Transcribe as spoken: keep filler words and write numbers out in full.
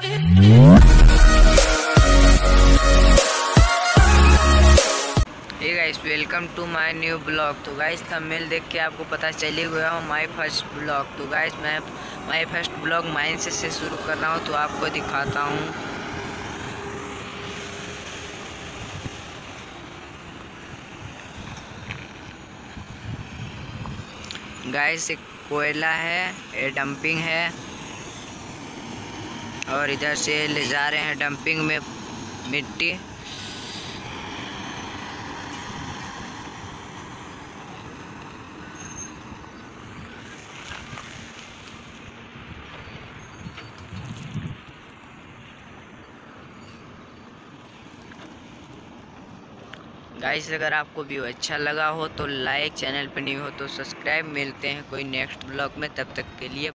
Hey guys, welcome to my new blog. तो guys thumbnail देख के आपको पता चल ही गया हूँ माय फर्स्ट ब्लॉग। तो गाइस मैं माय फर्स्ट ब्लॉग माइन से, से शुरू कर रहा हूँ, तो आपको दिखाता हूँ। गाइस एक कोयला है, ये डंपिंग है और इधर से ले जा रहे हैं डंपिंग में मिट्टी। गाइस अगर आपको व्यू अच्छा लगा हो तो लाइक, चैनल पर न्यू हो तो सब्सक्राइब। मिलते हैं कोई नेक्स्ट ब्लॉग में, तब तक के लिए।